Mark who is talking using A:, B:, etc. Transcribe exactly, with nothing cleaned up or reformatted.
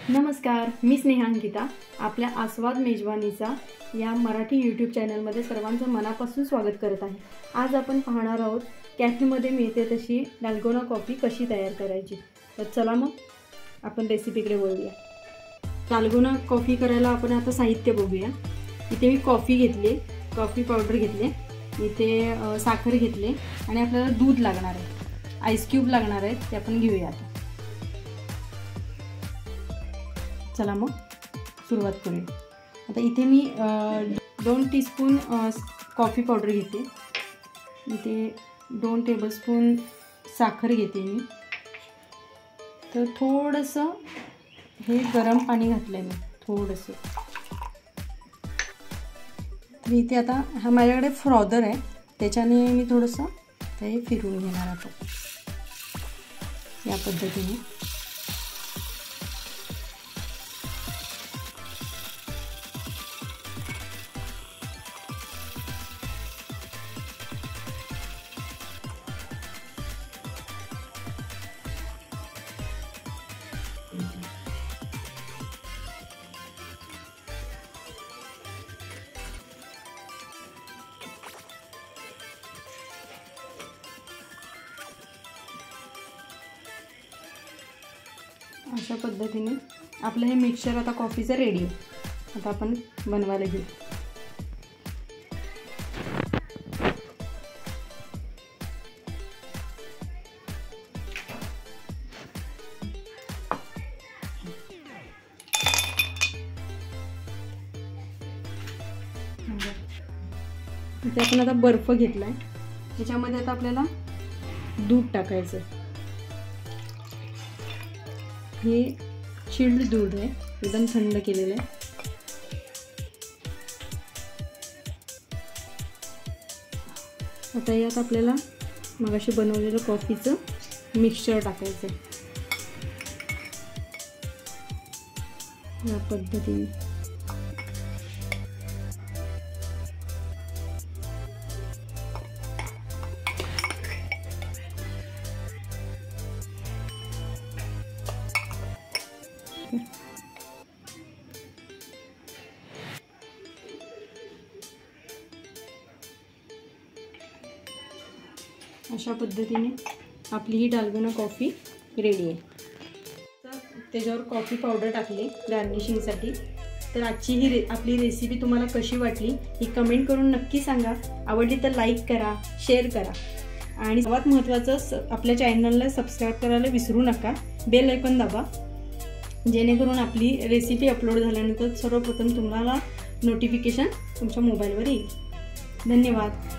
A: नमस्कार, मी स्नेहा अंकिता आपल्या आस्वाद मेजवानीचा या मराठी यूट्यूब चॅनलमध्ये सर्वांचं मनापासून स्वागत करत आहे। आज आपण पाहणार आहोत कॅफेमध्ये मिळते तशी डाल्गोना कॉफी कशी तयार करायची। तर चला मग आपण रेसिपीकडे वळूया। डाल्गोना कॉफी करायला आपण आता साहित्य बघूया। इथे मी कॉफी घेतली, कॉफी पावडर घेतले, इथे साखर घेतले आणि आपल्याला दूध लागणार आहे, आईस क्यूब लागणार आहेत, ते आपण घेऊया आता। चला मग सुरुवात करूया। आता इथे मी दोन टीस्पून कॉफी पावडर घेते, इथे दोन टेबलस्पून साखर घेते मी। तर थोडंसं हे गरम पाणी घातलं मी थोडंसं। तर इथे आता हा माझ्याकडे फ्रॉदर आहे, त्याच्याने मी थोडंसं हे फिरवून घेणार आता या पद्धतीने। अशा पद्धतीने आपलं हे मिक्सचर आता कॉफीचं रेडी आहे। आता आपण बनवायला घेऊ। इथे आपण आता बर्फ घेतलाय, त्याच्यामध्ये आता आपल्याला दूध टाकायचं। हे चिल्ड दूध आहे, एकदम थंड केलेलं आहे। आता यात आपल्याला मगाशी बनवलेलं कॉफीचं मिक्सचर टाकायचं या पद्धतीने। अशा पद्धतीने आपली ही डाल्गोना कॉफी रेडी आहे। तर त्याच्यावर कॉफी पावडर टाकली गार्निशिंगसाठी। तर आजची ही रे आपली रेसिपी तुम्हाला कशी वाटली ही कमेंट करून नक्की सांगा। आवडली तर लाईक करा, शेअर करा आणि सर्वात महत्त्वाचं आपल्या चॅनलला सबस्क्राईब करायला विसरू नका। बेल आयकॉन दाबा, जेणेकरून आपली रेसिपी अपलोड झाल्यानंतर सर्वप्रथम तुम्हाला नोटिफिकेशन तुमच्या मोबाईलवर येईल। धन्यवाद।